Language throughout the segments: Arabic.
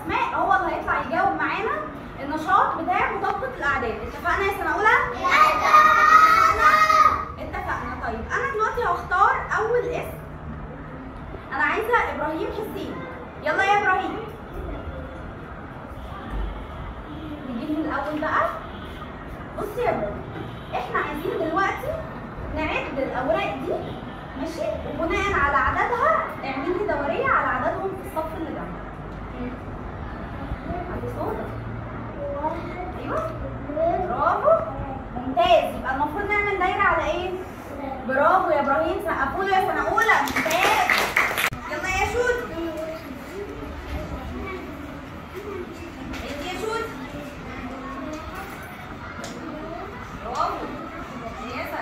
اسماء هو اللي هيطلع يجاوب معانا النشاط بتاع مطابقه الاعداد. اتفقنا يا سنه اولى؟ اتفقنا. طيب انا دلوقتي هختار اول اسم. انا عايزه ابراهيم حسين. يلا يا ابراهيم نجيب من الاول بقى. بصي يا ابراهيم، احنا عايزين دلوقتي نعد الاوراق دي ماشي، وبناء على عددها اعملي دوريه على عددهم في الصف اللي جنبك. عندي صوره. ايوه برافو ممتاز. يبقى المفروض نعمل دايره على ايه؟ برافو يا ابراهيم، سقفوا له يا سنه اولى. ممتاز. يلا يا شود. انت يا شود. برافو ممتازه.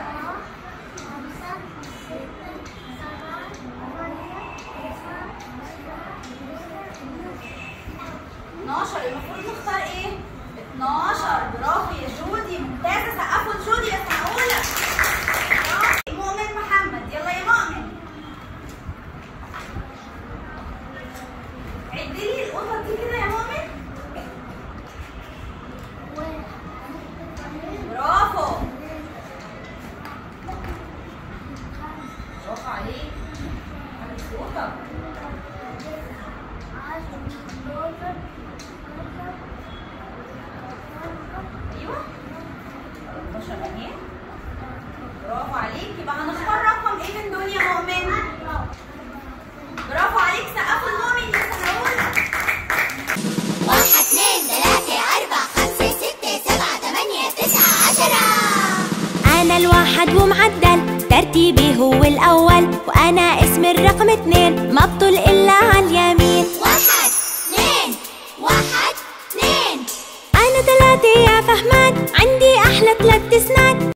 12 المفروض نختار ايه؟ 12. برافو يا جودي ممتازه. سقفوا لجودي يا سنه اولى. مؤمن محمد. يلا يا مؤمن عدي لي القطط دي كده يا مؤمن. برافو برافو عليك. عامل صوتك. ايوه 13 اهي. برافو عليك. يبقى هنختار رقم ايه من دول يا مؤمن؟ برافو عليك. سقفوا المؤمن يا سنه اولى. 1 2 3 4 5 6 7 8 9 10. أنا الواحد ومعدل، ترتيبي هو الأول، وأنا اسم الرقم 2 ما بطل إلا على اليمين. 1 2 1 2. أنا 3 يا فهمان، عندي أحلى 3 سنان.